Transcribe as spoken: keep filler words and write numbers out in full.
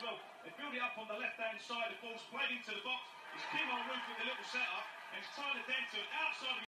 well. They build it up on the left-hand side, the ball's played into the box. It's Kim on Roof with the little setup, and it's Tyler Denton outside of